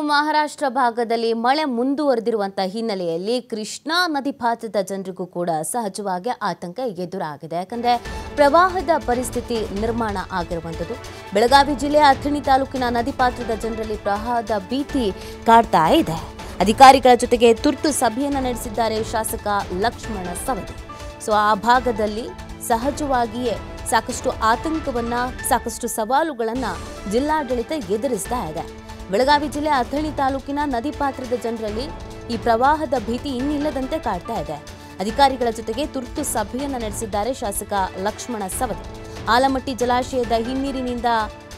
ಮಹಾರಾಷ್ಟ್ರ ಭಾಗದಲ್ಲಿ ಮಳೆ ಮುಂದುವರೆದಿರುವಂತಹ ಹಿನ್ನೆಲೆಯಲ್ಲಿ ಕೃಷ್ಣಾ ನದಿ ಪಾತ್ರದ ಜನರಿಗೂ ಕೂಡ ಸಹಜವಾಗಿ ಆತಂಕ ಎದುರಾಗಿದೆ. ಯಾಕಂದ್ರೆ ಪ್ರವಾಹದ ಪರಿಸ್ಥಿತಿ ನಿರ್ಮಾಣ ಆಗಿರುವಂತದ್ದು. ಬೆಳಗಾವಿ ಜಿಲ್ಲೆಯ ಅಥಣಿ ತಾಲೂಕಿನ ನದಿ ಪಾತ್ರದ ಜನರಲ್ಲಿ ಪ್ರವಾಹದ ಭೀತಿ ಕಾಡ್ತಾ ಇದೆ. ಅಧಿಕಾರಿಗಳ ಜೊತೆಗೆ ತುರ್ತು ಸಭೆಯನ್ನು ನಡೆಸಿದ್ದಾರೆ ಶಾಸಕ ಲಕ್ಷ್ಮಣ ಸವದಿ. ಆ ಭಾಗದಲ್ಲಿ ಸಹಜವಾಗಿಯೇ ಸಾಕಷ್ಟು ಆತಂಕವನ್ನ, ಸಾಕಷ್ಟು ಸವಾಲುಗಳನ್ನ ಜಿಲ್ಲಾಡಳಿತ ಎದುರಿಸ್ತಾ ಇದೆ. ಬೆಳಗಾವಿ ಜಿಲ್ಲೆ ಅಥಣಿ ತಾಲೂಕಿನ ನದಿ ಪಾತ್ರದ ಜನರಲ್ಲಿ ಈ ಪ್ರವಾಹದ ಭೀತಿ ಇನ್ನಿಲ್ಲದಂತೆ ಕಾಡ್ತಾ ಇದೆ. ಅಧಿಕಾರಿಗಳ ಜೊತೆಗೆ ತುರ್ತು ಸಭೆಯನ್ನು ನಡೆಸಿದ್ದಾರೆ ಶಾಸಕ ಲಕ್ಷ್ಮಣ ಸವದಿ. ಆಲಮಟ್ಟಿ ಜಲಾಶಯದ ಹಿನ್ನೀರಿನಿಂದ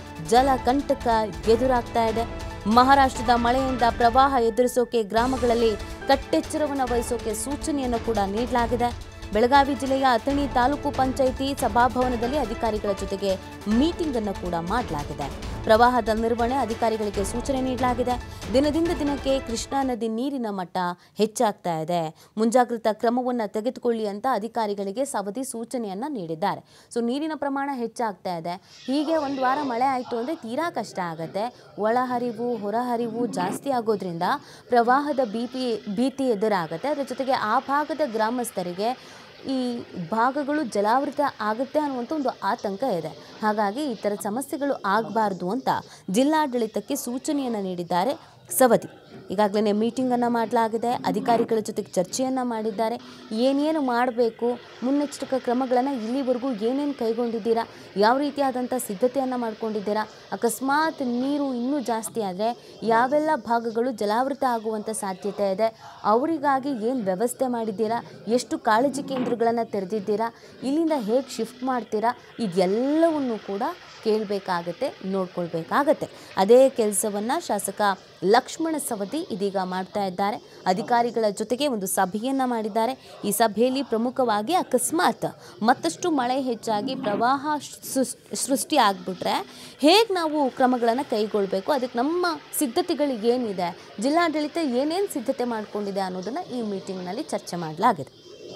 ಜಲಕಂಟಕ ಎದುರಾಗ್ತಾ ಇದೆ. ಮಹಾರಾಷ್ಟ್ರದ ಮಳೆಯಿಂದ ಪ್ರವಾಹ ಎದುರಿಸೋಕೆ ಗ್ರಾಮಗಳಲ್ಲಿ ಕಟ್ಟೆಚ್ಚರವನ್ನು ವಹಿಸೋಕೆ ಸೂಚನೆಯನ್ನು ಕೂಡ ನೀಡಲಾಗಿದೆ. ಬೆಳಗಾವಿ ಜಿಲ್ಲೆಯ ಅಥಣಿ ತಾಲೂಕು ಪಂಚಾಯಿತಿ ಸಭಾಭವನದಲ್ಲಿ ಅಧಿಕಾರಿಗಳ ಜೊತೆಗೆ ಮೀಟಿಂಗ್ ಅನ್ನು ಕೂಡ ಮಾಡಲಾಗಿದೆ. ಪ್ರವಾಹದ ನಿರ್ವಹಣೆ ಅಧಿಕಾರಿಗಳಿಗೆ ಸೂಚನೆ ನೀಡಲಾಗಿದೆ. ದಿನದಿಂದ ದಿನಕ್ಕೆ ಕೃಷ್ಣಾ ನದಿ ನೀರಿನ ಮಟ್ಟ ಹೆಚ್ಚಾಗ್ತಾ ಇದೆ. ಮುಂಜಾಗ್ರತಾ ಕ್ರಮವನ್ನು ತೆಗೆದುಕೊಳ್ಳಿ ಅಂತ ಅಧಿಕಾರಿಗಳಿಗೆ ಸವದಿ ಸೂಚನೆಯನ್ನ ನೀಡಿದ್ದಾರೆ. ನೀರಿನ ಪ್ರಮಾಣ ಹೆಚ್ಚಾಗ್ತಾ ಇದೆ. ಹೀಗೆ ಒಂದು ವಾರ ಮಳೆ ಆಯಿತು ಅಂದರೆ ತೀರಾ ಕಷ್ಟ ಆಗುತ್ತೆ. ಒಳಹರಿವು ಹೊರಹರಿವು ಜಾಸ್ತಿ ಆಗೋದ್ರಿಂದ ಪ್ರವಾಹದ ಭೀತಿ ಎದುರಾಗುತ್ತೆ. ಅದರ ಜೊತೆಗೆ ಆ ಭಾಗದ ಗ್ರಾಮಸ್ಥರಿಗೆ ಈ ಭಾಗಗಳು ಜಲಾವೃತ ಆಗುತ್ತೆ ಅನ್ನುವಂಥ ಒಂದು ಆತಂಕ ಇದೆ. ಹಾಗಾಗಿ ಈ ಥರ ಸಮಸ್ಯೆಗಳು ಆಗಬಾರ್ದು ಅಂತ ಜಿಲ್ಲಾಡಳಿತಕ್ಕೆ ಸೂಚನೆಯನ್ನು ನೀಡಿದ್ದಾರೆ ಸವದಿ. ಈಗಾಗಲೇ ಮೀಟಿಂಗನ್ನು ಮಾಡಲಾಗಿದೆ. ಅಧಿಕಾರಿಗಳ ಜೊತೆಗೆ ಚರ್ಚೆಯನ್ನು ಮಾಡಿದ್ದಾರೆ. ಏನೇನು ಮಾಡಬೇಕು, ಮುನ್ನೆಚ್ಚರಿಕಾ ಕ್ರಮಗಳನ್ನು ಇಲ್ಲಿವರೆಗೂ ಏನೇನು ಕೈಗೊಂಡಿದ್ದೀರಾ, ಯಾವ ರೀತಿಯಾದಂಥ ಸಿದ್ಧತೆಯನ್ನು ಮಾಡ್ಕೊಂಡಿದ್ದೀರಾ, ಅಕಸ್ಮಾತ್ ನೀರು ಇನ್ನೂ ಜಾಸ್ತಿ ಆದರೆ ಯಾವೆಲ್ಲ ಭಾಗಗಳು ಜಲಾವೃತ ಆಗುವಂಥ ಸಾಧ್ಯತೆ ಇದೆ, ಅವರಿಗಾಗಿ ಏನು ವ್ಯವಸ್ಥೆ ಮಾಡಿದ್ದೀರಾ, ಎಷ್ಟು ಕಾಳಜಿ ಕೇಂದ್ರಗಳನ್ನು ತೆರೆದಿದ್ದೀರಾ, ಇಲ್ಲಿಂದ ಹೇಗೆ ಶಿಫ್ಟ್ ಮಾಡ್ತೀರಾ, ಇದೆಲ್ಲವನ್ನು ಕೂಡ ಕೇಳಬೇಕಾಗತ್ತೆ, ನೋಡ್ಕೊಳ್ಬೇಕಾಗತ್ತೆ. ಅದೇ ಕೆಲಸವನ್ನು ಶಾಸಕ ಲಕ್ಷ್ಮಣ ಸವದಿ ಇದೀಗ ಮಾಡ್ತಾ ಇದ್ದಾರೆ. ಅಧಿಕಾರಿಗಳ ಜೊತೆಗೆ ಒಂದು ಸಭೆಯನ್ನು ಮಾಡಿದ್ದಾರೆ. ಈ ಸಭೆಯಲ್ಲಿ ಪ್ರಮುಖವಾಗಿ ಅಕಸ್ಮಾತ್ ಮತ್ತಷ್ಟು ಮಳೆ ಹೆಚ್ಚಾಗಿ ಪ್ರವಾಹ ಸೃಷ್ಟಿ ಆಗಿಬಿಟ್ರೆ ಹೇಗೆ ನಾವು ಕ್ರಮಗಳನ್ನು ಕೈಗೊಳ್ಳಬೇಕು, ಅದಕ್ಕೆ ನಮ್ಮ ಸಿದ್ಧತೆಗಳು ಏನಿದೆ, ಜಿಲ್ಲಾಡಳಿತ ಏನೇನು ಸಿದ್ಧತೆ ಮಾಡಿಕೊಂಡಿದೆ ಅನ್ನೋದನ್ನು ಈ ಮೀಟಿಂಗ್ನಲ್ಲಿ ಚರ್ಚೆ ಮಾಡಲಾಗಿದೆ.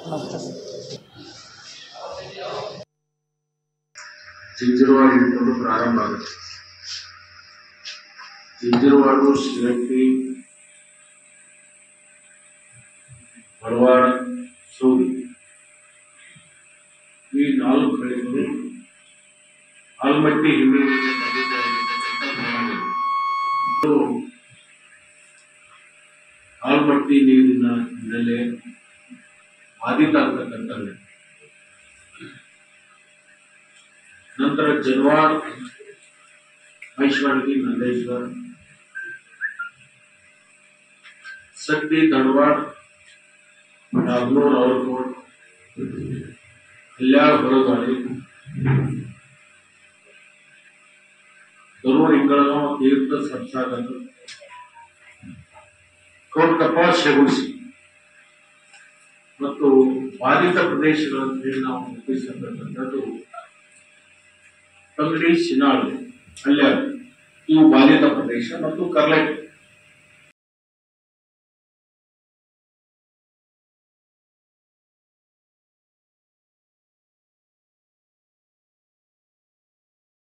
ಚಿಂಚಿರವಾಡಿನಿಂದ ಪ್ರಾರಂಭ ಆಗುತ್ತೆ. ಚಿಂಚಿರವಾಡು, ಶಿರಟ್ಟಿ, ಬಡವಾಡ, ಸೂರಿ ಈ 4 ಕಡೆಗಳು ಆಲ್ಮಟ್ಟಿ ಹಿನ್ನೀರಿನ ಆಲ್ಮಟ್ಟಿ ನೀರಿನ ಹಿನ್ನೆಲೆ ಬಾಧಿತ ಆಗ್ತಕ್ಕಂಥದ್ದು. ನಂತರ ಜನವಾಡ್, ಮೈಸೂರು, ನಂದೇಶ್ವರ, ಸತ್ತಿ, ಧನವಾಡ್, ನಾಗನೂರ್, ಅವರಕೋಟ್, ಕಲ್ಯಾಣ, ಹೊರಗಾಳಿ, ದರೂರ್, ಇಂಗಳಗಾಂವ್, ತೀರ್ಥ, ಸಂಸಾಗರ, ಕೋಲ್ಕಪ್ಪ, ಶಗುಣಿಸಿ ಮತ್ತು ಬಾಧಿತ ಪ್ರದೇಶಗಳಲ್ಲಿ ನಾವು ಗುರುತಿಸತಕ್ಕಂಥದ್ದು ತಂಗಡಿ, ಶಿನಾಳು, ಅಲ್ಯ ಇವು ಬಾಧಿತ ಪ್ರದೇಶ ಮತ್ತು ಕರ್ಲೆಟ್